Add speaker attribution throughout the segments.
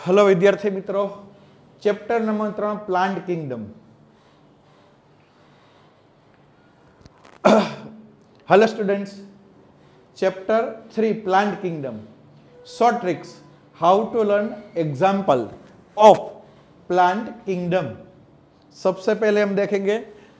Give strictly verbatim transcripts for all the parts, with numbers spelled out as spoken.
Speaker 1: Hello विद्यार्थी मित्रों, chapter number त्रण plant kingdom. Hello students, chapter three plant kingdom, short tricks how to learn example of plant kingdom. सबसे पहले हम देखेंगे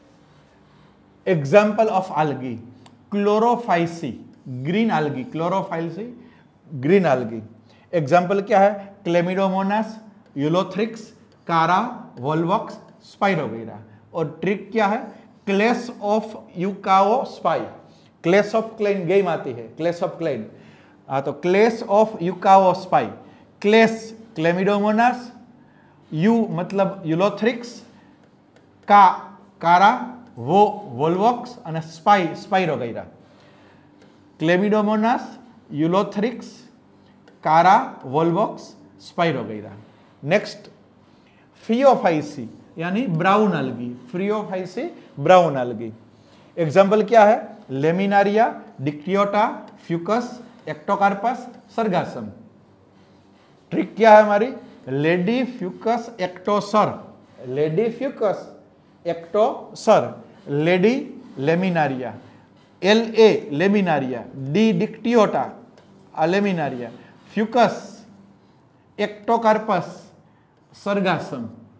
Speaker 1: example of algae, Chlorophyceae, green algae, Chlorophyceae green algae। Example क्या है? क्लेमिडोमोनास, Ulothrix, Chara, Volvox, स्पाइरोगेरा। और trick क्या है? Clash of यूकाओ spy, clash of clan game आती है, क्लेश ऑफ क्लेन। हाँ, तो क्लेश ऑफ यूकाओ स्पाई, क्लेश क्लेमिडोमोनास, यू मतलब यूलोथ्रिक्स, का कारा वो वोल्वॉक्स અને સ્પાઈ સ્પાઇરોગેરા। Chlamydomonas, Ulothrix, Chara, Volvox, Spirogyra. Next Phaeophyceae यानी brown algae, Phaeophyceae brown algae। Example क्या है? Laminaria, Dictyota, Fucus, Ectocarpus, Sargassum. Trick क्या है हमारी? लेडी फ्यूकस एक्टोसर, लेडी फ्यूकस एक्टोसर, lady Laminaria, L A Laminaria, D Dictyota Laminaria, Fucus Ectocarpus, Sargassum.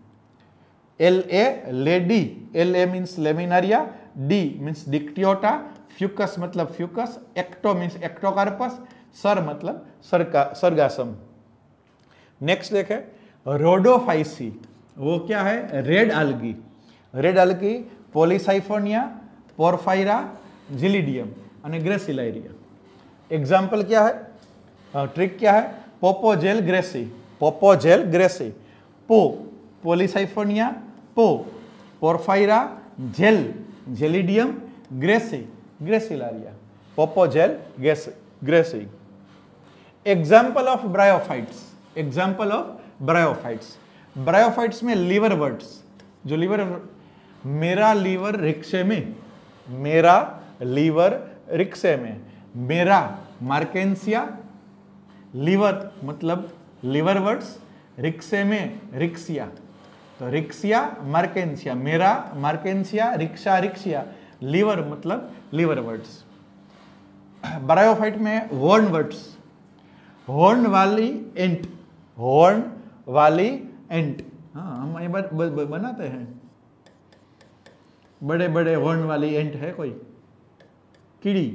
Speaker 1: L A lady, L A means Laminaria, D means Dictyota, Fucus मतलब Fucus, एक्टो means Ectocarpus, सर मतलब सरका सरगासम। नेक्स्ट देखें Rhodophyceae, वो क्या है? Red algae, red algae Polysiphonia, Porphyra, Gelidium और ग्रेसिलायरिया। एग्जाम्पल क्या है? ट्रिक क्या है? पोपोजेल ग्रेसी, पोपोजेल ग्रेसी, पो पॉलीसाइफोनिया, पो पोरफायरा, जेल जेलिडियम, ग्रेसी ग्रेसिलारिया, पोपोजेल ग्रेसी। Example of bryophytes, example of bryophytes. Bryophytes में लीवर वर्ड्स, जो लीवर, मेरा लीवर रिक्शे में, मेरा लीवर रिक्शे में, मेरा मार्केंसिया, लीवर मतलब लीवर वर्ड्स, रिक्शे में रिक्सिया, तो रिक्सिया मार्केंसिया, मेरा मार्केंसिया, रिक्शा रिक्सिया, लीवर मतलब लीवर वर्ड्स। ब्रायोफाइट में हॉर्न वर्ड्स, हॉर्न वाली एंट, हॉर्न वाली एंट। हाँ, हम ये ब, ब, ब, बनाते हैं, बड़े बड़े हॉर्न वाली एंट है कोई कीड़ी।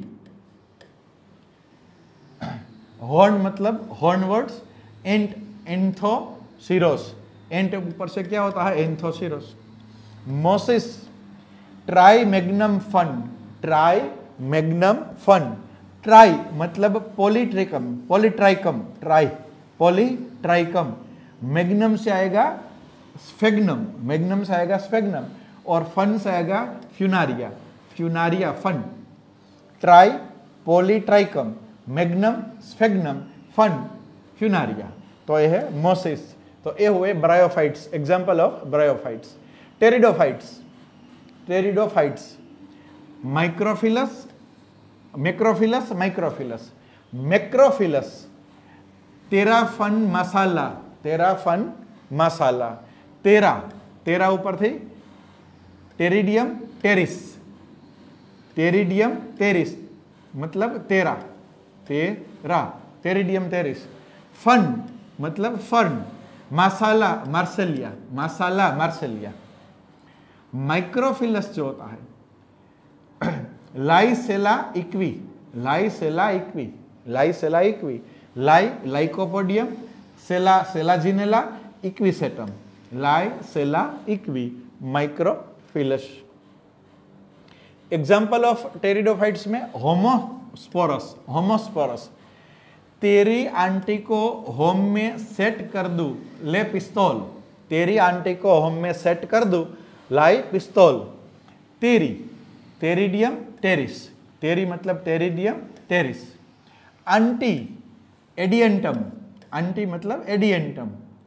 Speaker 1: हॉर्न मतलब hornworts, ant Anthoceros, ant ऊपर से क्या होता है? Anthoceros. Mosses, try magnum fun, try magnum fun, try मतलब Polytrichum, Polytrichum, try Polytrichum, magnum से आएगा स्फेग्नम, मैग्नम से आएगा स्फेग्नम, और फन से आएगा Funaria, Funaria fun. Try Polytrichum, magnum Sphagnum, fun Funaria. तो ये है मोसिस। तो ये हुए bryophytes, example of bryophytes. Pteridophytes, pteridophytes microphyllous, macrophyllous, microphyllous, macrophyllous, तेराफन मसाला, तेराफन मसाला, तेरा, तेरा ऊपर थी, टेरिडियम टेरिस, टेरिडियम टेरिस मतलब तेरा, तेरा, टेरिडियम टेरिस। फन मतलब फर्न, मासाला मार्सेलिया, मासाला मार्सेलिया। माइक्रोफिलस जो होता है लाइसेला इक्वी, लाइसेला इक्वी, लाइसेला इक्वी, लाई लाइकोपोडियम, सेला सेलाजिनेला, इक्विसेटम, लाइसेला इक्वी, माइक्रोफिलस। एग्जाम्पल ऑफ टेरिडोफाइट्स में होमोस्पोरस, होमोस्पोरस, तेरी आंटी को होम में सेट कर दूं, ले पिस्तौल, तेरी आंटी को होम में सेट कर दूं, लाई पिस्तौल। तेरी, टेरिडियम टेरिस, तेरी मतलब Pteridium Pteris. Aunty, Adiantum, aunty मतलब एडियंटम।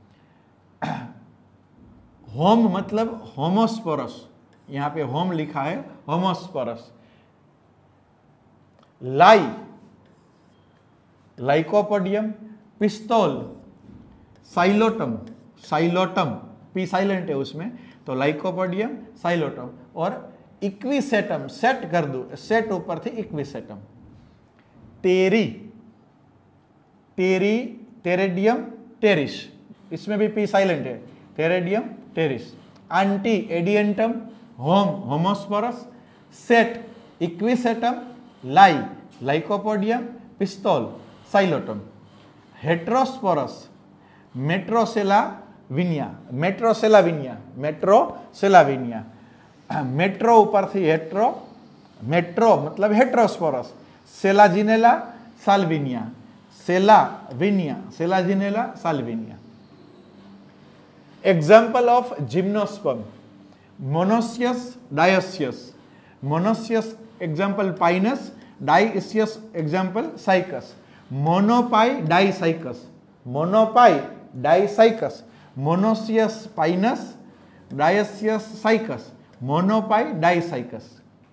Speaker 1: होम मतलब होमोस्पोरस, यहां पे होम लिखा है, होमोस्पोरस। लाई लाइकोपोडियम, पिस्तौल साइलोटम, साइलोटम पी साइलेंट है उसमें, तो लाइकोपोडियम, साइलोटम। और इक्विसेटम, सेट कर दो, सेट ऊपर थी इक्विसेटम। टेरी, टेरी, टेरेडियम, टेरिस, इसमें भी पी साइलेंट है, Pteridium, Pteris. Aunty Adiantum, home, homosporous. Set, Equisetum, लाई, लाइकोपोडियम, पिस्तौल, साइलोटम। हेट्रोस्पोरस, मेट्रोसेला विनिया, मेट्रोसेला विनिया, मेट्रोसेला विनिया। मेट्रो ऊपर थी हेट्रो, मेट्रो मतलब हेट्रोस्पोरस। सेलाजिनेला साल्विनिया, सेलाविनिया, Selaginella Salvinia. Example of gymnosperm, monoecious, dioecious. Monoecious example Pinus, dioecious example Cycas. मोनोपाई, डाइसाइकस, मोनोपाई, डाइसाइकस। मोनोसियस पाइनस, डायोसियस साइकस, मोनोपाई, डाइसाइकस।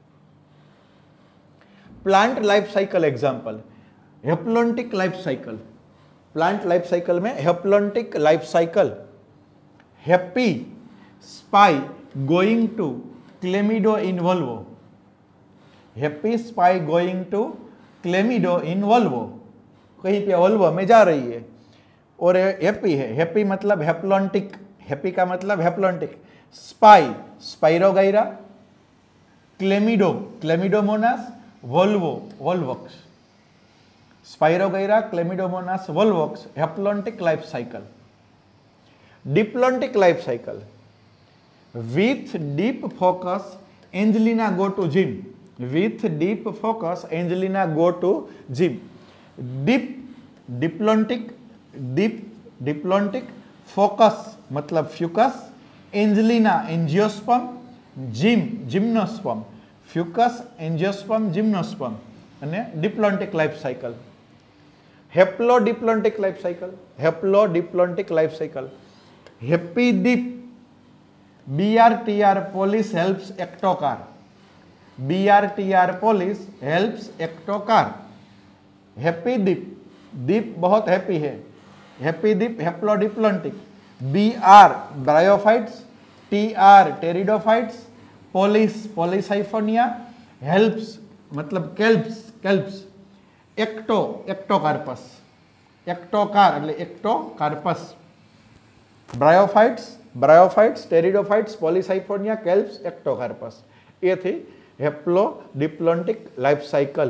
Speaker 1: Plant life cycle example, haplontic life cycle. Plant life cycle में haplontic life cycle, happy spy going to Chlamydo in Volvo, happy spy going to Chlamydo in Volvo, कहीं पे Volvo में जा रही है और हैप्पी है। हैप्पी मतलब हेप्लोन्टिक, हैप्पी का मतलब haplontic. Spy, Spirogyra. Chlamydo, Chlamydomonas, Volvo, Volvox. Spirogyra, Chlamydomonas, Volvox, haplontic life cycle. Diplontic life cycle, with deep focus Angelina go to gym, with deep focus Angelina go to gym. Deep, diplontic, deep, diplontic. Focus मतलब Fucus, Angelina angiosperm, gym gymnosperm, Fucus, angiosperm, gymnosperm અને diplontic life cycle. Haplodiplontic life cycle, haplodiplontic life cycle. Happy deep, B R T R police helps एक्टोकार, B R T R police helps एक्टोकार। Happy Deep, Deep बहुत happy है, happy Deep, haplodiplontic. B R bryophytes, T R pteridophytes, police Polysiphonia, helps मतलब kelps, kelps. एक्टो, Ectocarpus, एक्टोकार એટલે Ectocarpus. Bryophytes, bryophytes, pteridophytes, Polysiphonia, kelps, Ectocarpus. ये थी हेप्लोडिप्लोन्टिक लाइफ साइकिल।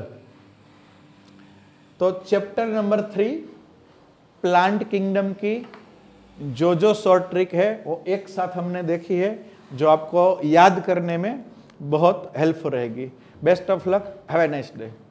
Speaker 1: तो chapter number three plant kingdom की जो जो शॉर्ट ट्रिक है वो एक साथ हमने देखी है, जो आपको याद करने में बहुत हेल्पफुल रहेगी। Best of luck, have a nice day.